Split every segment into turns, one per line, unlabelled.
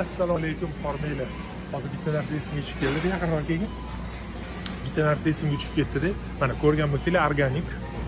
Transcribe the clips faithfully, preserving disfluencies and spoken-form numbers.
Assalomu alaykum qormanglar. Hozir bitta narsa esimga tushib keldi, yaqinroq kelgin. Bitta narsa esimga tushib ketdi-da. Mana ko'rgan bo'lsanglar, organik.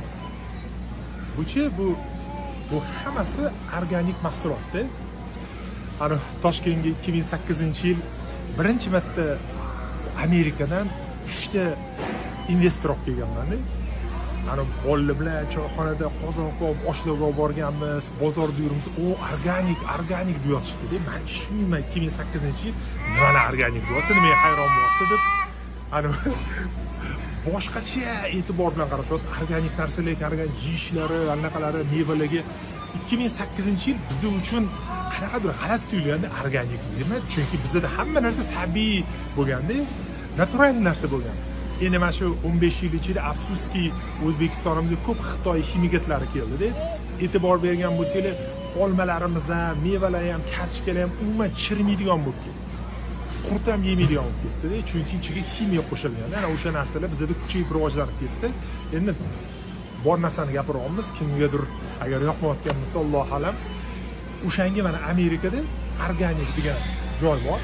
Bu-chi bu bu hammasi organik mahsulotda. Ana Toshkentga ikki ming sakkizinchi yil birinchi marta Amerikadan uchta investor olib kelganman-da. Ana bolalar bilan choyxonada qozon qo'yib oshlarga olib borganmiz, bozorda yurimiz, u organik, organik deyotishdi-da. Men tushunmayman ikki ming sakkizinchi yil nimani organik deyapti, men hayron bo'ldim deb. Ana boshqacha e'tibor bilan qarashyapti. Organik narsalar, organik yeyishlari, anaqalari, mevalarga ikki ming sakkizinchi yil biz uchun qanaqadir g'alati tuyulganda organik deyman. Chunki bizda hamma narsa tabiiy bo'lganda, natural narsa bo'lgan. Endi mana shu o'n besh yil ichida afsuski O'zbekistonimizga ko'p Xitoy ximikatlari keldi-da. E'tibor bergan bo'lsanglar, olmalarimiz ham, mevalar ham, kartoshkalar ham umuman chirimaydigan bo'lib ketdi. Qurt ham yemaydigan bo'lib ketdi-da, chunki ichiga ximiya qo'shilgan. Ana o'sha narsalar bizda kuchayib rivojlanib ketdi. Endi bor narsani gapiryapmiz, kimgadir agar yoqmayotgan bo'lsa, Alloh alam. O'shanga mana Amerikada organik degan joy bor.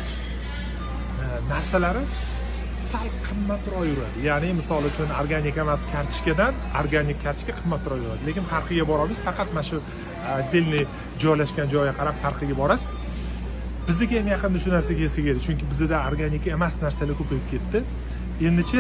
Narsalari sal qimmatroq yuradi. Ya'ni misol uchun organik emas kartoshkadan organik kartoshka qimmatroq yuradi. Lekin farqiga boramiz, faqat mana shu delni joylashgan joyga qarab farqiga borasiz. Bizga ham yaqinda shu narsa kelsa kerak, chunki bizda organik emas narsalar ko'payib ketdi. Endichi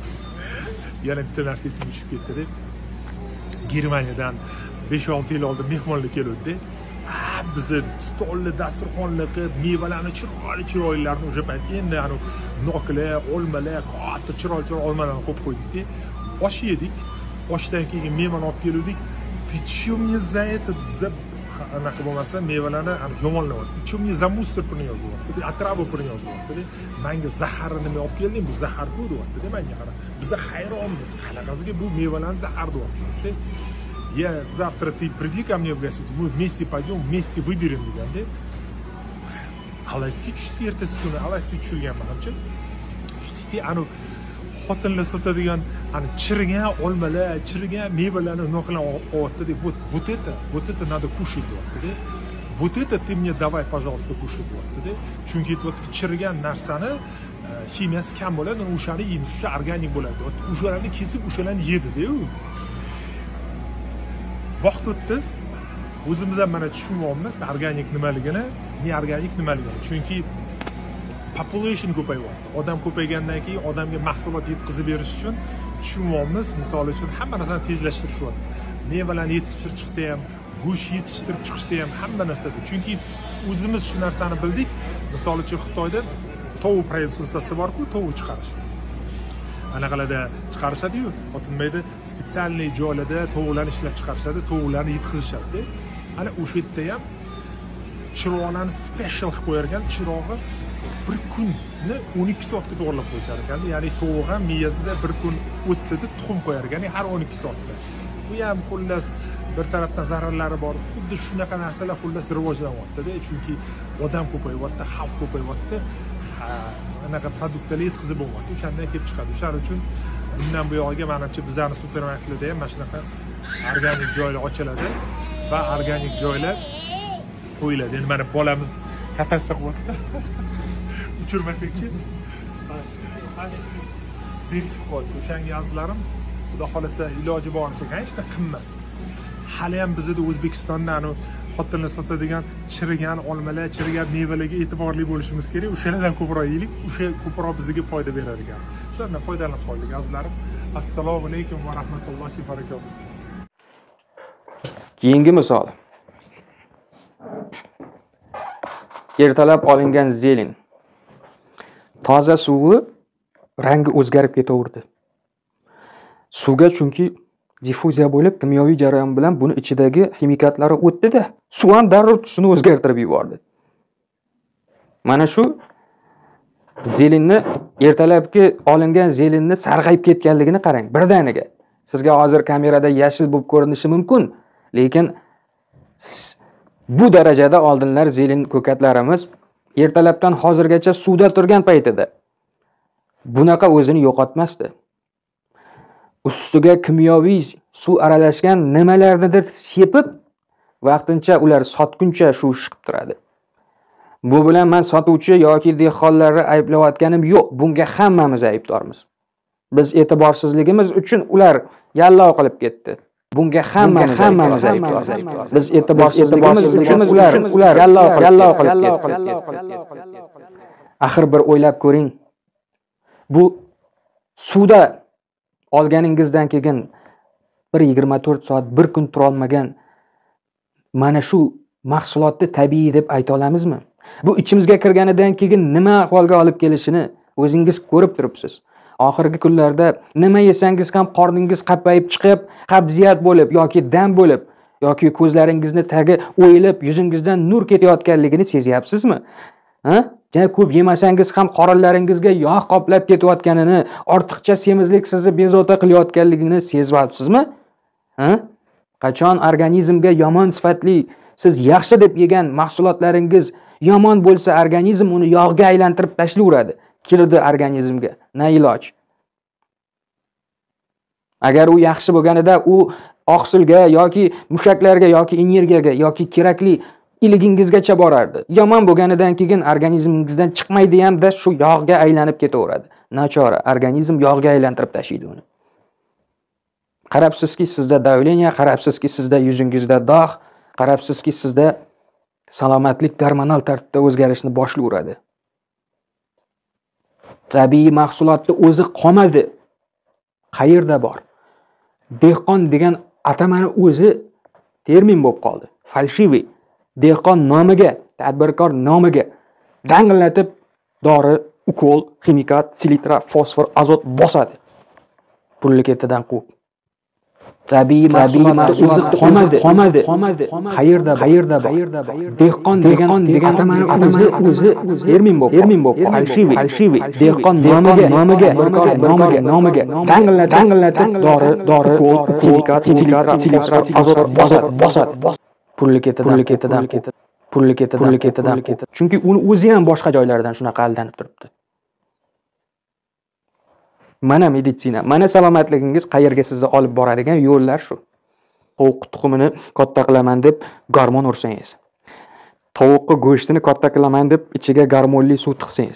yana bitta narsa esimga tushib ketdi-da. Germaniyadan besh olti yil oldin mehmonlar keluvdi-da. Bizni stolni, dasturxonni qilib, mevalarni chiroyli chiroylilarni o'sha paytda endi ana noklar, olmalar, katta chiroyli olmalarni qo'yib qo'ydik-da. Osh yedik. Oshdan keyin mevani olib keldik. Почему мне за это за anaqa bo'lmasa mevalarni ana yomonlayapti. Почему мне за мусор pulni yozyapti? Atravу pulni yozyapti. Menga zaharni nima olib kelding? Bu zahar-ku deyapti-da menga qarab. Biz hayronmiz. Qanaqasiga bu mevalarni zahar deyapti. Я завтра ты приди ко мне в гости, мы вместе пойдем, вместе выберем deganda. Alayski tushdi ertasi kuni, alayski tushilgan manimcha. Tushdi ana xotinlar sotadigan ana chirigan olmalar, chirigan mevalarni noqilib olibdi deb, вот вот это, вот это надо кушать deyapti-da. Вот это ты мне давай, пожалуйста, кушать deyapti-da. Chunki вот chirigan narsani ximiyasi kam bo'ladi, o'shani yeymiz, o'sha organik bo'ladi. O'shalarni kesib, o'shalarni yedi-da u. Vaqt o'tdi. O'zimiz ham mana tushunyapmiz organik nimaligini, ne organik nimaligini. Chunki population ko'payyapti. Odam ko'paygandan keyin odamga mahsulot yetkazib berish uchun tushunyapmiz, misol uchun hamma narsani tezlashtirishyapti. Mevalarni yetishtirib chiqsa ham, go'sht yetishtirib chiqishda ham hamma narsada. Chunki o'zimiz shu narsani bildik. Misol uchun Xitoyda tovuq производствоsi bor-ku, tovuq chiqarish. Anaqalarda chiqarishadi-yu, otilmaydi, spesialniy joylarda tovuqlarni ishlab chiqarishadi, tovuqlarni yetkazishadi. Ana o'sha yerda ham chiroqlarni special qilib qo'yar ekan, chirog'i bir kunni o'n ikki soatga to'g'rilab qo'yishar ekan. Ya'ni tovuq ham miyasida bir kun o'tdi-da tuxum qo'yar ekan, har o'n ikki soatda. Bu ham xullas bir tarafdan zararlari bor. Xuddi shunaqa narsalar xullas rivojlanyapti-da, chunki odam ko'payyapti, xalq ko'payyapti. Anaqa produktlar yetkazib bo'lyapti. O'shandan kelib chiqadi. O'shaning uchun bundan bu yog'iga menimcha bizlarning supermarketlarda ham mana shunaqa organik joylar ochiladi va organik joylar qo'yiladi. Endi mana bolamiz katasta qilyapti. Uchirmasakchi. Zerikib qoldi. O'shanga azizlarim, xudo xolasa iloji boricha qancha qimmat. Hali ham bizda O'zbekistonda ana xotinlar sotadigan chirigan olmalar, chirigan mevalarga e'tiborli bo'lishimiz kerak. O'shalardan ko'proq yeylik, o'sha ko'proq bizga foyda berar ekan. Shundan foydalanib qolaylik azizlarim. Assalomu alaykum va rahmatullohi va barakatuh.
Keyingi misol. Ertalab olingan zelin. Toza suvi rangi o'zgarib ketaverdi. Suvga chunki diffuziya bo'lib, kimyoviy jarayon bilan buni ichidagi ximikatlari o'tdi-da, suv ham darrov tusini o'zgartirib yubordi. Mana shu zelinni, ertalabki olingan zelinni sarg'ayib ketganligini qarang, birdaniga. Sizga hozir kamerada yashil bo'lib ko'rinishi mumkin, lekin bu darajada oldinlar zelin ko'katlarimiz ertalabdan hozirgacha suvda turgan paytida bunaqa o'zini yo'qotmasdi. Ustiga kimyoviy suv aralashgan nimalarnidir sepib, vaqtincha ular sotguncha shu chiqib turadi. Bu bilan men sotuvchi yoki dehqonlarni ayblayotganim yo'q. Bunga hammamiz aybdormiz. Biz e'tiborsizligimiz uchun ular yallov qilib ketdi. Bunga hammamiz hammamiz aybdormiz. Biz e'tiborsizligimiz uchun ular ular yallov yallov qilib ketdi. Axir bir o'ylab ko'ring. Bu suvda olganingizdan keyin bir yigirma to'rt soat bir kun tura olmagan mana shu mahsulotni tabiiy deb ayta olamizmi? Bu ichimizga kirganidan keyin nima ahvolga olib kelishini o'zingiz ko'rib turibsiz. Oxirgi kunlarda nima yesangiz ham qorningiz qappayib chiqib, qabziyat bo'lib yoki dam bo'lib yoki ko'zlaringizni tagi o'yilib, yuzingizdan nur ketayotganligini sezyapsizmi? Ha? Jana ko'p yemasangiz ham qorinlaringizga yog' qoplab ketayotganini, ortiqcha semizlik sizni bezovta qilayotganligini sezyapsizmi? Ha? Qachon organizmga yomon sifatli, siz yaxshi deb yegan mahsulotlaringiz yomon bo'lsa, organizm uni yog'ga aylantirib tashlayveradi. Kirdi organizmga. Na iloj. Agar u yaxshi bo'lganida u oqsilga yoki mushaklarga yoki energiyaga yoki kerakli iligingizgacha borardi. Yomon bo'lganidan keyin organizmingizdan chiqmaydi hamda shu yog'ga aylanib ketaveradi. Nachora, organizm yog'ga aylantirib tashlaydi uni. Qarabsizki sizda davleniya, qarabsizki sizda yuzingizda dog', qarabsizki sizda salomatlik gormonal tartibda o'zgarishni boshlayveradi. Tabiiy mahsulotning o'zi qolmadi. Qayerda bor? Dehqon degan atamani o'zi termin bo'lib qoldi. Falshiviy. Dehqon nomiga, tadbirkor nomiga dangillatib dori, ukol, ximikat, selitra, fosfor, azot bosadi. Pulli ketidan quvib. Tabiiy mahsulotning o'zi qolmadi, qolmadi, qolmadi. Qayerda, qayerda bor? Dehqon degan degan atamani o'zi o'zi termin bo'lib, termin bo'lib, falshiviy, falshiviy. Dehqon nomiga, nomiga, nomiga, nomiga dangillatib, dangillatib dori, dori, ukol, ximikat, selitra, selitra, azot bosadi, bosadi. Pulli ketidan, pulli ketidan, pulli ketidan, pulli ketidan. Chunki uni o'zi ham boshqa joylardan shunaqa aldanib turibdi. Mana meditsina, mana salomatligingiz qayerga sizni olib boradigan yo'llar shu. Tovuq tuxumini katta qilaman deb gormon ursangiz. Tovuqning go'shtini katta qilaman deb ichiga gormonli suv tiqsangiz.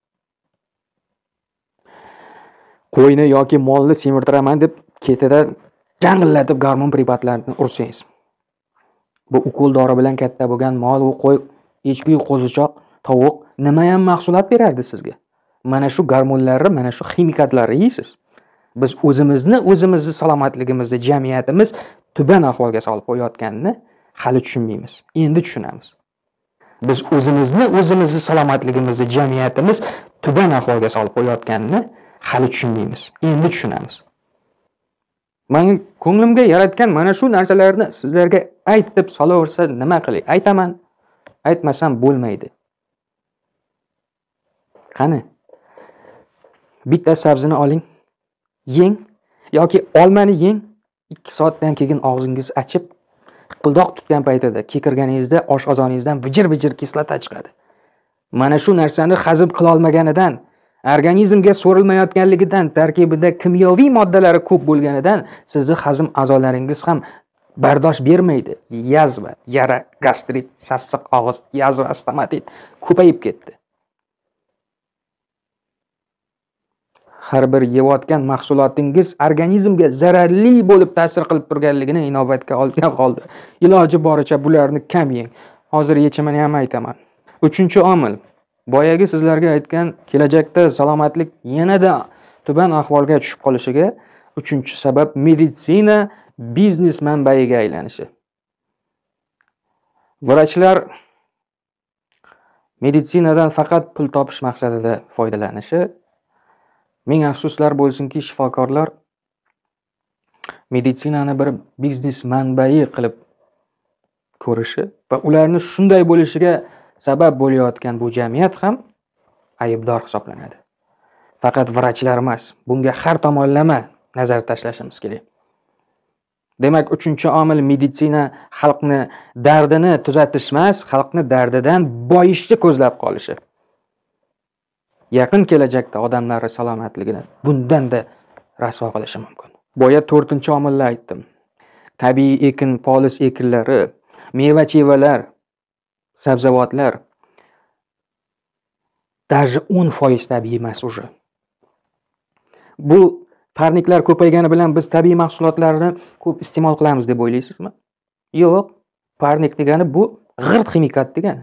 Qo'yni yoki molni semirtiraman deb ketida jangillatib gormon preparatlarini ursangiz. Bu ukol dori bilan katta bo'lgan mol, u qo'y, echki, qo'zichoq, tovuq nima ham mahsulot berardi sizga? Mana shu gormonlarni, mana shu ximikatlarni yeysiz. Biz o'zimizni, o'zimizni salomatligimizni, jamiyatimiz tuban ahvolga solib qo'yayotganini hali tushunmaymiz. Endi tushunamiz. Biz o'zimizni, o'zimizni salomatligimizni, jamiyatimiz tuban ahvolga solib qo'yayotganini hali tushunmaymiz. Endi tushunamiz. Mening ko'nglimga yaratgan mana shu narsalarni sizlarga aytib solaversa nima qilay? Aytaman. Aytmasam bo'lmaydi. Qani? Bitta sabzini oling, yeng yoki olmani yeng, ikki soatdan keyin og'zingiz achib, qildoq tutgan paytida kekirganingizda oshqozoningizdan vijir-vijir kislota chiqadi. Mana shu narsani hazm qila olmaganidan, organizmga so'rilmayotganligidan, tarkibida kimyoviy moddalari ko'p bo'lganidan sizning hazm a'zolaringiz ham bardosh bermaydi. Yazva, yara, gastrit, sassiq og'iz, yazva, stomatit ko'payib ketdi. Har bir yeyotgan mahsulotingiz organizmga zararli bo'lib ta'sir qilib turganligini inobatga olgan holda iloji boricha bularni kam yeng. Hozir yechimini ham aytaman. Uchinchi omil, boyagi sizlarga aytgan kelajakda salomatlik yanada tuban ahvolga tushib qolishiga uchinchi sabab meditsina biznes manbaiga aylanishi. Vrachlar meditsinadan faqat pul topish maqsadida foydalanishi. Ming afsuslar bo'lsinki, shifokorlar meditsinani bir biznes manbai qilib ko'rishi va ularni shunday bo'lishiga sabab bo'layotgan bu jamiyat ham aybdor hisoblanadi. Faqat vrachlar emas, bunga har tomonlama nazar tashlashimiz kerak. Demak, uchinchi omil meditsina xalqni dardini tuzatish emas, xalqni dardidan boyishni ko'zlab qolishi. Yaqin kelajakda odamlar salomatligini bundan-da rasvo qilishi mumkin. Boya to'rtinchi omilni aytdim. Tabiiy ekin, polis ekinlari, meva-chevalar, sabzavotlar даже o'n foiz tabiiy emas уже. Bu parniklar ko'paygani bilan biz tabiiy mahsulotlarni ko'p iste'mol qilamiz deb o'ylaysizmi? Yo'q. Parnik degani bu g'irt ximikat degani.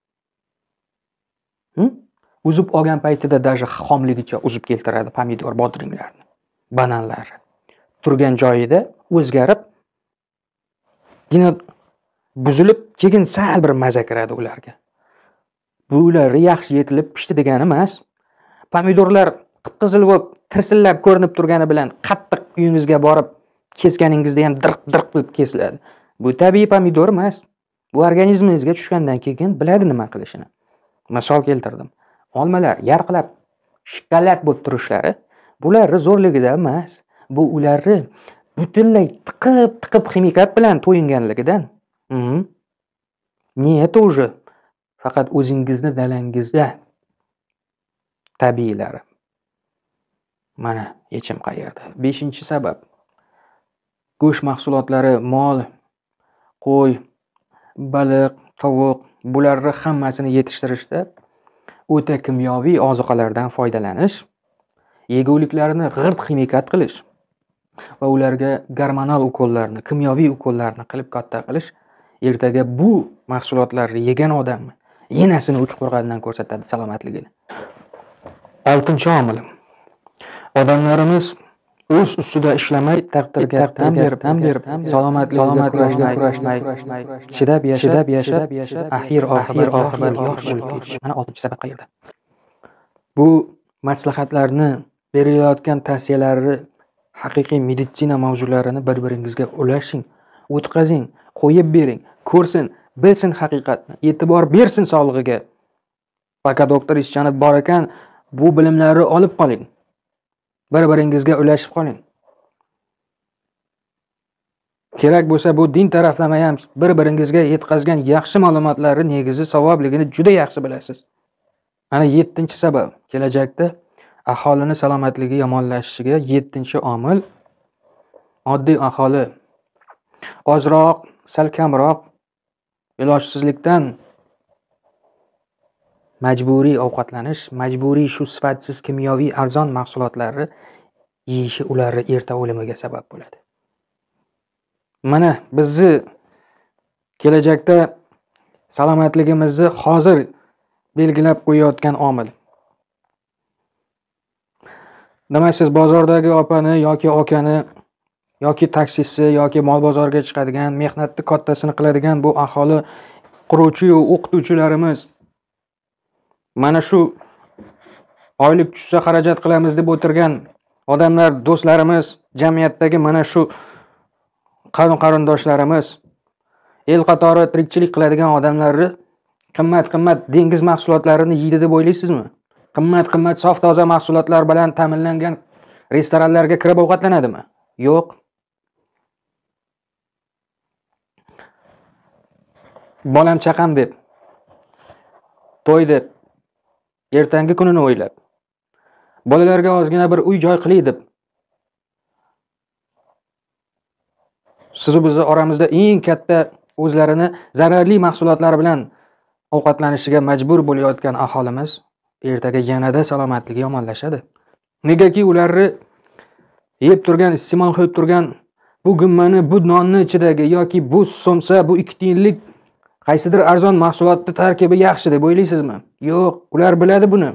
Hm? Uzib olgan paytida даже xomligicha uzib keltiradi pomidor, bodringlarni, bananlarni. Turgan joyida o'zgarib, yana buzilib, keyin sal bir maza kiradi ularga. Bular yaxshi yetilib pishdi degani emas. Pomidorlar qip-qizil bo'lib, tirsillab ko'rinib turgani bilan qattiq uyingizga borib kesganingizda ham dirq-dirq qilib kesiladi. Bu tabiiy pomidor emas. Bu organizmingizga tushgandan keyin biladi nima qilishini. Misol keltirdim. Olmalar yarqilab, shokolad bo'lib turishlari bularni zo'rligida emas. Bu ularni butunlay tiqib-tiqib ximikat bilan to'yinganligidan. Mhm. Niyati уже faqat o'zingizni dalangizda tabiiylari. Mana yechim qayerda. beshinchi sabab. Go'sht mahsulotlari, mol, qo'y, baliq, tovuq bularni hammasini yetishtirishda o'ta kimyoviy ozuqalardan foydalanish, yeguliklarni g'irt ximikat qilish va ularga gormonal ukollarni, kimyoviy ukollarni qilib katta qilish ertaga bu mahsulotlarni yegan odamni yenasini uch qo'rg'ondan ko'rsatadi salomatligini. oltinchi omil. Odamlarimiz o'z ustida ishlamay, taqdirga tan berib, tan berib, salomatligiga kurashmay, chidab yashab, yashab, axir oxir oqibat yosh bo'lib ketish. Mana oltinchi sabab qayerda? Bu maslahatlarni, berilayotgan tavsiyalarni, haqiqiy meditsina mavzularini bir-biringizga ulashing, o'tkazing, qo'yib bering, ko'rsin, bilsin haqiqatni, e'tibor bersin sog'lig'iga. Faqat doktor Ishchanov bor ekan, bu bilimlarni olib qoling. Bir-biringizga ulashib qoling. Kerak bo'lsa bu din taraflama ham bir-biringizga yetkazgan yaxshi ma'lumotlarning negizi savobligini juda yaxshi bilasiz. Ana yettinchi sabab. Kelajakda aholini salomatligi yomonlashishiga yettinchi omil oddiy aholi ozroq, sal kamroq ilojsizlikdan majburiy ovqatlanish, majburiy shu sifatsiz kimyoviy arzon mahsulotlarni yeyishi ularni erta o'limiga sabab bo'ladi. Mana bizni kelajakda salomatligimizni hozir belgilab qo'yayotgan omil. Nima siz bozordagi opani yoki akani yoki taksisi yoki mol bozorga chiqadigan, mehnatni kattasini qiladigan bu aholi quruvchi va o'qituvchilarimiz mana shu oylik tushsa xarajat qilamiz deb o'tirgan odamlar, do'stlarimiz, jamiyatdagi mana shu qarindoshlarimiz, el qatori tirikchilik qiladigan odamlarni qimmat-qimmat dengiz mahsulotlarini yeydi deb o'ylaysizmi? Qimmat-qimmat sof toza mahsulotlar bilan ta'minlangan restoranlarga kirib ovqatlanadimi? Yo'q. Bolam chaqam deb, to'y deb, ertangi kunini o'ylab, bolalarga ozgina bir uy joy qilay deb, siz bizni oramizda eng katta o'zlarini zararli mahsulotlar bilan ovqatlanishiga majbur bo'layotgan aholimiz ertaga yanada salomatligi yomonlashadi. Negaki ularni yeb turgan, iste'mol qilib turgan bu gummani, bu nonni ichidagi yoki bu so'msa, bu ikki tiyinlik qaysidir arzon mahsulotni tarkibi yaxshi deb o'ylaysizmi? Yo'q, ular biladi buni.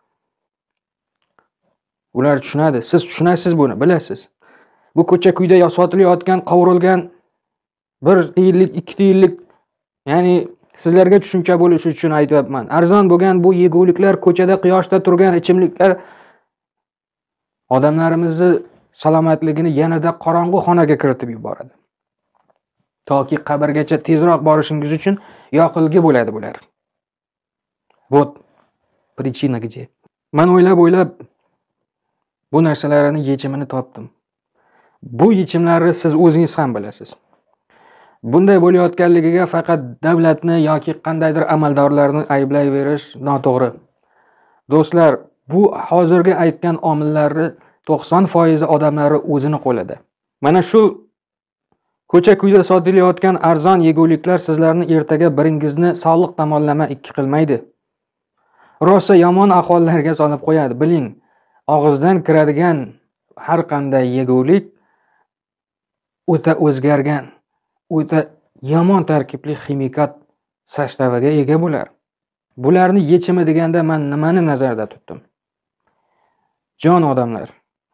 Ular tushunadi, siz tushunasiz buni, bilasiz. Bu ko'cha-kuyda sotilayotgan, qovurilgan bir tiyinlik, ikki tiyinlik, ya'ni sizlarga tushuncha bo'lishi uchun aytyapman. Arzon bo'lgan bu yeguliklar, ko'chada quyoshda turgan ichimliklar odamlarimizni salomatligini yanada qorong'u xonaga kiritib yuboradi. Toki qabrgacha tezroq borishingiz uchun yoqilgi bo'ladi bular. Вот причина где. Men o'ylab-o'ylab bu narsalarning yechimini topdim. Bu yechimlarni siz o'zingiz ham bilasiz. Bunday bo'layotganligiga faqat davlatni yoki qandaydir amaldorlarni ayblayverish noto'g'ri. Do'stlar, bu hozirgi aytgan omillarni to'qson foiz odamlari o'zini qo'lida. Mana shu ko'cha-kuyda sotilayotgan arzon yeguliklar sizlarni ertaga biringizni sog'liq tomonlama ikki qilmaydi. rosa yomon ahvollarga solib qo'yadi. Biling, og'izdan kiradigan har qanday yegulik o'ta o'zgargan, o'ta yomon tarkibli ximikat sostaviga ega bo'lar. Bularni yechimi deganda men nimani nazarda tutdim? Jon odamlar,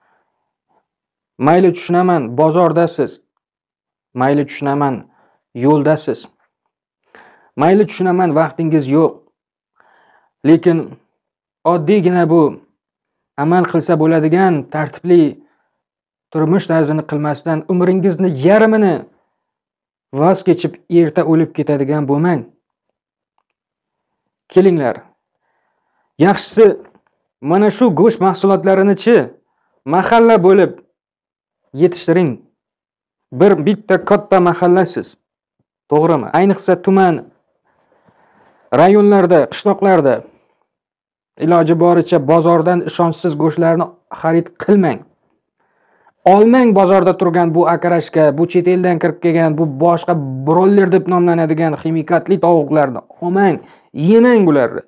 mayli tushunaman, bozordasiz. Mayli tushunaman, yo'ldasiz. Mayli tushunaman, vaqtingiz yo'q. Lekin oddiygina bu amal qilsa bo'ladigan tartibli turmush tarzini qilmasdan umringizni yarmini voz kechib erta o'lib ketadigan bo'lmang. Kelinglar. Yaxshisi mana shu go'sht mahsulotlarini-chi mahalla bo'lib yetishtiring. Bir bitta katta mahallasiz. To'g'rimi? Ayniqsa tuman rayonlarda, qishloqlarda iloji boricha bozordan ishonchsiz go'shtlarni xarid qilmang. Olmang bozorda turgan bu akarashka, bu chet eldan kirib kelgan, bu boshqa broiler deb nomlanadigan ximikatli tovuqlarni olmang, yemang bularni.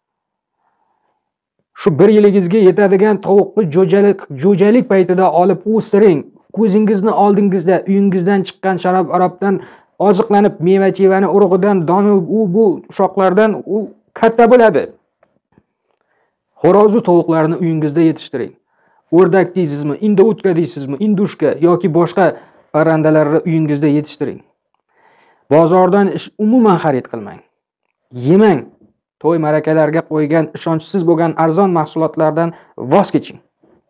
Shu bir yilingizga yetadigan tovuqni jo'jalik, jo'jalik paytida olib o'stiring. Ko'zingizni oldingizda uyingizdan chiqqan sharob arobdan oziqlanib, meva-chevani urug'idan, doni u bu shoxlardan u katta bo'ladi. Xo'rozu tovuqlarni uyingizda yetishtiring. O'rdak deysizmi, indo'tka deysizmi, indushka yoki boshqa parrandalarni uyingizda yetishtiring. Bozordan ish umuman xarid qilmang. Yemang. To'y marakalarga qo'ygan ishonchsiz bo'lgan arzon mahsulotlardan voz keching.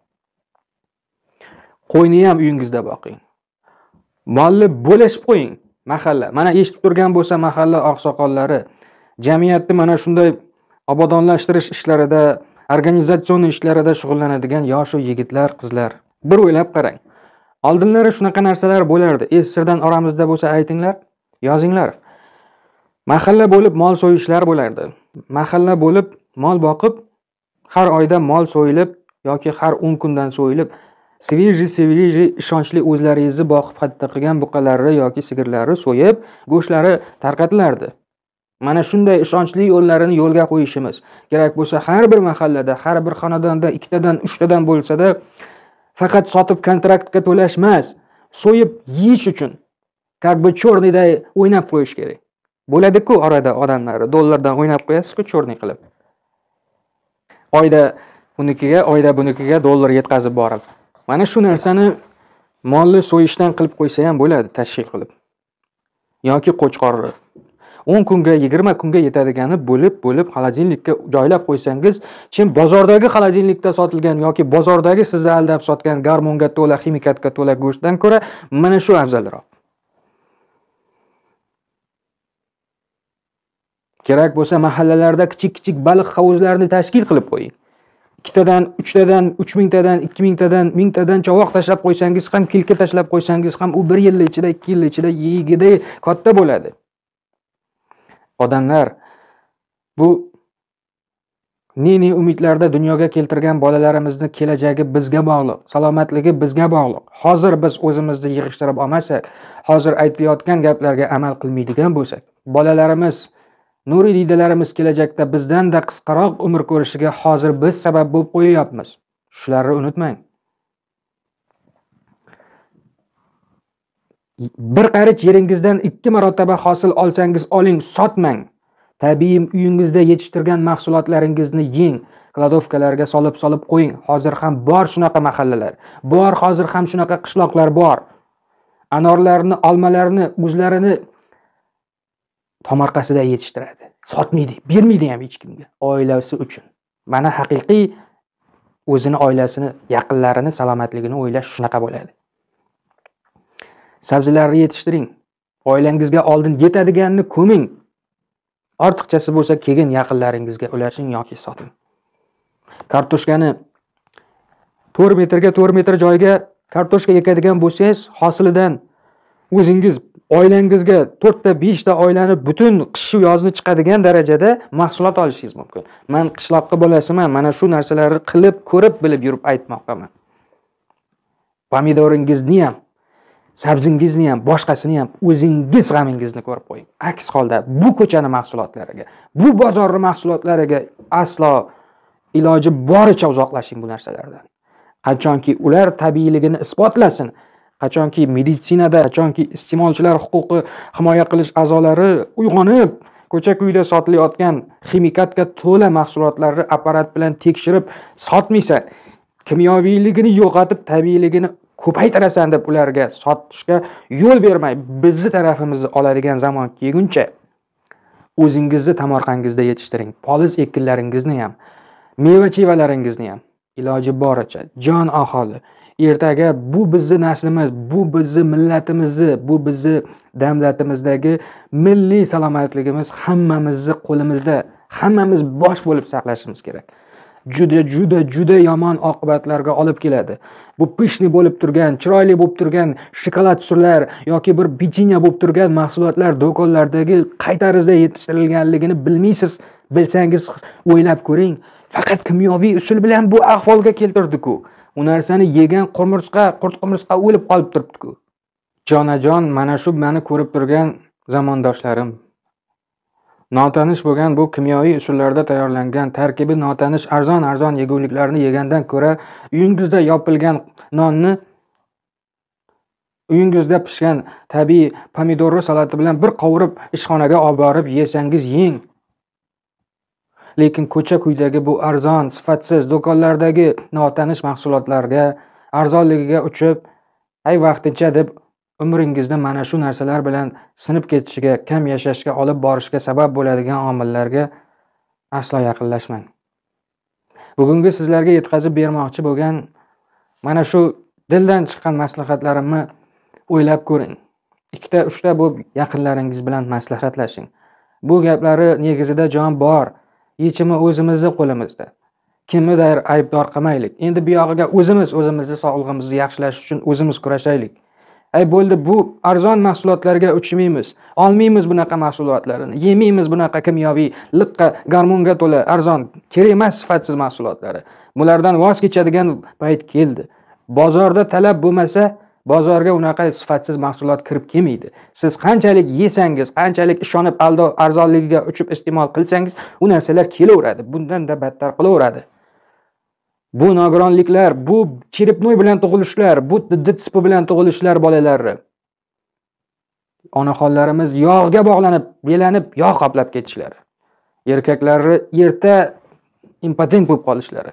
Qo'yni ham uyingizda boqing. Molni bo'lishib qo'ying. Mahalla. Mana eshitib turgan bo'lsa mahalla oqsoqollari, jamiyatni mana shunday obodonlashtirish ishlarida, organizatsion ishlarida shug'ullanadigan yosh yigitlar, qizlar. Bir o'ylab qarang. Oldinlari shunaqa narsalar bo'lardi. Esirdan oramizda bo'lsa aytinglar, yozinglar. Mahalla bo'lib mol so'yishlar bo'lardi. Mahalla bo'lib mol boqib, har oyda mol so'yilib yoki har o'n kundan so'yilib, seviji-seviji ishonchli o'zlaringizni boqib xatta qilgan buqalarni yoki sigirlarni so'yib, go'shtlari tarqatilardi. Mana shunday ishonchli yo'llarini yo'lga qo'yishimiz kerak bo'lsa, har bir mahallada, har bir xonadonda ikkitadan, uchtadan bo'lsa-da, faqat sotib kontraktga to'lash emas, so'yib yeyish uchun как бы chorniday o'ynab qo'yish kerak. Bo'ladi-ku orada odamlar dollardan o'ynab qo'yasiz-ku chorni qilib. Oyda unikiga, oyda bunikiga dollar yetkazib borib. Mana shu narsani molli so'yishdan qilib qo'ysa ham bo'ladi, tashkil qilib. Yoki qo'chqorni o'n kunga, yigirma kunga yetadigani bo'lib-bo'lib xolodilnikka joylab qo'ysangiz, chin bozordagi xolodilnikda sotilgan yoki bozordagi sizni aldab sotgan garmonga to'la, ximikatga to'la go'shtdan ko'ra mana shu afzalroq. Kerak bo'lsa mahallalarda kichik-kichik baliq havuzlarini tashkil qilib qo'ying. ikkitadan, uchtadan, uch mingtadan, ikki mingtadan, mingtadan chovoq tashlab qo'ysangiz ham, kilka tashlab qo'ysangiz ham u bir yil ichida, ikki yil ichida yeygiday katta bo'ladi. Odamlar, bu ne-ne umidlarda dunyoga keltirgan bolalarimizni kelajagi bizga bog'liq, salomatligi bizga bog'liq. Hozir biz o'zimizni yig'ishtirib olmasak, hozir aytilayotgan gaplarga amal qilmaydigan bo'lsak, bolalarimiz, nuri didalarimiz kelajakda bizdan-da qisqaroq umr ko'rishiga hozir biz sabab bo'lib qo'yapmiz. Shularni unutmang. Bir qarich yeringizdan ikki marotaba hosil olsangiz oling, sotmang. Tabiiy uyingizda yetishtirgan mahsulotlaringizni yeng, kladovkalarga solib-solib qo'ying. Hozir ham bor shunaqa mahallalar. Bor, hozir ham shunaqa qishloqlar bor. Anorlarni, olmalarni, o'zlarini tomorqasida yetishtiradi. Sotmaydi, bermaydi ham hech kimga, oilasi uchun. Mana haqiqiy o'zini, oilasini, yaqinlarini salomatligini o'ylash shunaqa bo'ladi. Sabzilarni yetishtiring. Oilangizga oldin yetadiganini ko'ming. Ortiqchasi bo'lsa keyin yaqinlaringizga ulashing yoki soting. Kartoshkani to'rt metrga to'rt metr joyga kartoshka ekadigan bo'lsangiz, hosilidan o'zingiz oilangizga to'rtta beshta oilani butun qish yozni chiqadigan darajada mahsulot olishingiz mumkin. Men qishloqqa bolasiman, mana shu narsalarni qilib, ko'rib, bilib yurib aytmoqdaman. Pomidoringizni ham, sabzingizni ham, boshqasini ham o'zingiz g'amingizni ko'rib qo'ying. Aks holda bu ko'chani mahsulotlariga, bu bozorning mahsulotlariga aslo iloji boricha uzoqlashing bu narsalardan. Qachonki ular tabiiyligini isbotlasin, qachonki meditsinada, qachonki iste'molchilar huquqi himoya qilish a'zolari uyg'onib, ko'cha-kuyda sotilayotgan ximikatga to'la mahsulotlarni apparat bilan tekshirib sotmaysa, kimyoviyligini yo'qotib, tabiiyligini ko'paytirasan deb ularga sotishga yo'l bermay, bizni tarafimizni oladigan zamon kelguncha o'zingizni tomorqangizda yetishtiring. Poliz ekinlaringizni ham, meva-chevalaringizni ham iloji boricha jon aholi. Ertaga bu bizni naslimiz, bu bizni millatimizni, bu bizni davlatimizdagi milliy salomatligimiz hammamizni qo'limizda, hammamiz bosh bo'lib saqlashimiz kerak. Juda juda juda yomon oqibatlarga olib keladi. Bu pishni bo'lib turgan, chiroyli bo'lib turgan shokolad surlar yoki bir pechenya bo'lib turgan mahsulotlar do'konlardagi qay tarzda yetishtirilganligini bilmaysiz. Bilsangiz o'ylab ko'ring. Faqat kimyoviy usul bilan bu ahvolga keltirdi-ku. U narsani yegan qumursqa, qurt qumursqa o'lib qolib turibdi-ku. Jonajon, mana shu meni ko'rib turgan zamondoshlarim. Notanish bo'lgan bu kimyoviy usullarda tayyorlangan, tarkibi notanish arzon-arzon yeguliklarni yegandan ko'ra, uyingizda yopilgan nonni, uyingizda pishgan tabiiy pomidorli salati bilan bir qovurib ishxonaga olib borib yesangiz yeng. Lekin ko'cha-kuydagi bu arzon, sifatsiz do'konlardagi notanish mahsulotlarga, arzonligiga uchib, ay vaqtincha deb umringizda mana shu narsalar bilan sinib ketishiga, kam yashashga olib borishga sabab bo'ladigan omillarga aslo yaqinlashmang. Bugungi sizlarga yetkazib bermoqchi bo'lgan mana shu dildan chiqqan maslahatlarimni o'ylab ko'ring. Ikkita, uchta bu yaqinlaringiz bilan maslahatlashing. Bu gaplari negizida jon bor. Yechimi o'zimizning qo'limizda. Kimnidir aybdor qilmaylik. Endi bu yog'iga o'zimiz o'zimizni sog'lig'imizni yaxshilash uchun o'zimiz kurashaylik. Ay bo'ldi, bu arzon mahsulotlarga uchmaymiz. Olmaymiz bunaqa mahsulotlarni. Yemaymiz bunaqa kimyoviy, liqqa, gormonga to'la arzon, kerak emas sifatsiz mahsulotlari. Bulardan voz kechadigan payt keldi. Bozorda talab bo'lmasa, bozorga unaqa sifatsiz mahsulot kirib kelmaydi. Siz qanchalik yesangiz, qanchalik ishonib aldov arzonligiga uchib iste'mol qilsangiz, u narsalar kelaveradi. Bundan da battar qilaveradi. Bu nogironliklar, bu kiribnoy bilan tug'ilishlar, bu ditspi bilan tug'ilishlar bolalarni. Onaxonlarimiz yog'ga bog'lanib, belanib, yog' qoplab ketishlari. Erkaklarni erta impotent bo'lib qolishlari.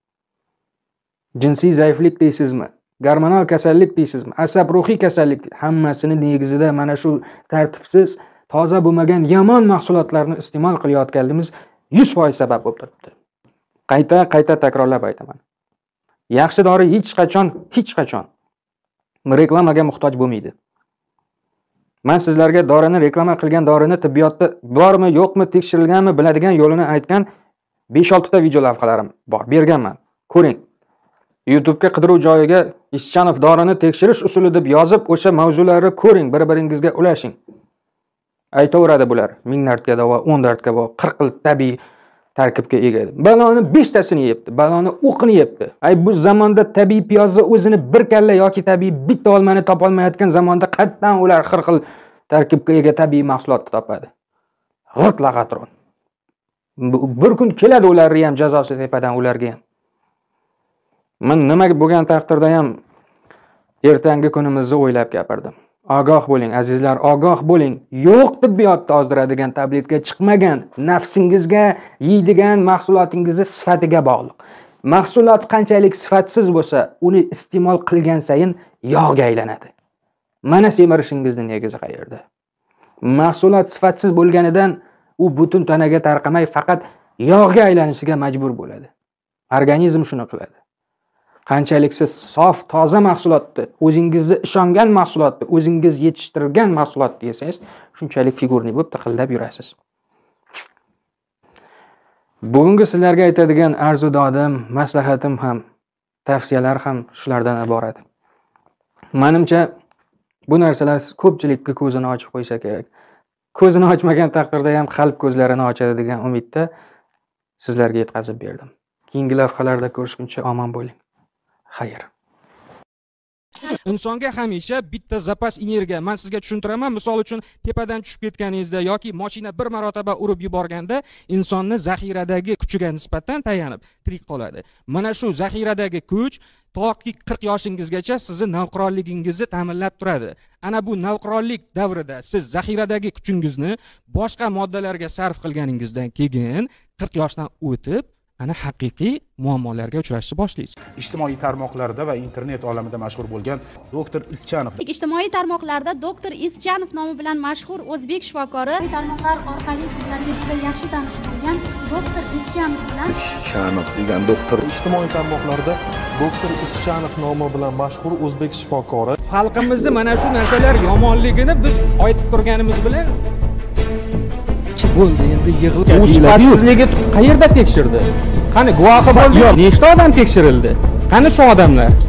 Jinsiy zaiflik deysizmi? Gormonal kasallik deysizmi? Asab ruhiy kasallik, hammasini negizida mana shu tartibsiz, toza bo'lmagan yomon mahsulotlarni iste'mol qilayotganimiz yuz foiz sabab bo'lib turibdi. Qayta qayta takrorlab aytaman. Yaxshi dori hech qachon, hech qachon reklamaga muhtoj bo'lmaydi. Men sizlarga dorini reklama qilgan dorini tibbiyotda bormi, yo'qmi, tekshirilganmi biladigan yo'lini aytgan besh olti ta video lavhalarim bor, berganman. Ko'ring. YouTube'ga qidiruv joyiga Ischanov dorini tekshirish usuli deb yozib, o'sha mavzularni ko'ring, bir-biringizga ulashing. Aytaveradi bular. ming dartga davo, o'n dartga davo, qirq xil tabiiy tarkibga ega edi. Baloni besh tasini yebdi, baloni o'qini yebdi. Ay bu zamonda tabiiy piyozni o'zini bir kalla yoki tabiiy bitta olmani topolmayotgan zamonda qatdan ular qirq xil tarkibga ega tabiiy mahsulotni topadi. G'irt lag'atron. Bir kun keladi ularni ham jazosi tepadan ularga ham. Men nima bo'lgan taqdirda ham ertangi kunimizni o'ylab gapirdim. Ogoh bo'ling azizlar, ogoh bo'ling. Yo'q tibbiyotda ozdiradigan tabletga chiqmagan, nafsingizga yeydigan mahsulotingizni sifatiga bog'liq. Mahsulot qanchalik sifatsiz bo'lsa, uni iste'mol qilgan sayin yog'ga aylanadi. Mana semirishingizni negizi qayerda? Mahsulot sifatsiz bo'lganidan u butun tanaga tarqamay faqat yog'ga aylanishiga majbur bo'ladi. Organizm shuni qiladi. Qanchalik siz sof, toza mahsulotni, o'zingizga ishongan mahsulotni, o'zingiz yetishtirgan mahsulotni yesangiz, shunchalik figurni bo'lib taqillab yurasiz. Bugungi sizlarga aytadigan arzu-dodim, maslahatim ham, tavsiyalar ham shulardan iborat. Menimcha bu narsalar ko'pchilikka ko'zini ochib qo'ysa kerak. Ko'zini ochmagan taqdirda ham qalb ko'zlarini ochadi degan umidda sizlarga yetkazib berdim. Keyingi lavhalarda ko'rishguncha omon bo'ling. Xayr. Insonga hamisha bitta zapas energiya, men sizga tushuntiraman, misol uchun tepadan tushib ketganingizda yoki mashina bir marotaba urib yuborganda insonni zaxiradagi kuchiga nisbatan tayanib tirik qoladi. Mana shu zaxiradagi kuch toki qirq yoshingizgacha sizni navqironligingizni ta'minlab turadi. Ana bu navqironlik davrida siz zaxiradagi kuchingizni boshqa moddalarga sarf qilganingizdan keyin qirq yoshdan o'tib ana haqiqiy muammolarga uchrashni boshlaysiz.
Ijtimoiy tarmoqlarda va internet olamida mashhur bo'lgan doktor Ischanov.
Ijtimoiy tarmoqlarda doktor Ischanov nomi bilan mashhur o'zbek shifokori, tarmoqlar orqali sizlarga juda yaxshi tanish bo'lgan doktor Ischanov bilan
Ischanov degan doktor.
Ijtimoiy tarmoqlarda doktor Ischanov nomi bilan mashhur o'zbek shifokori.
Xalqimizni mana shu narsalar yomonligini biz aytib turganimiz bilan
Bo'ldi, endi yig'ilib.
u sifatsizligi qayerda tekshirdi? Qani guvohi bo'ldi? Nechta odam tekshirildi? Qani shu odamlar?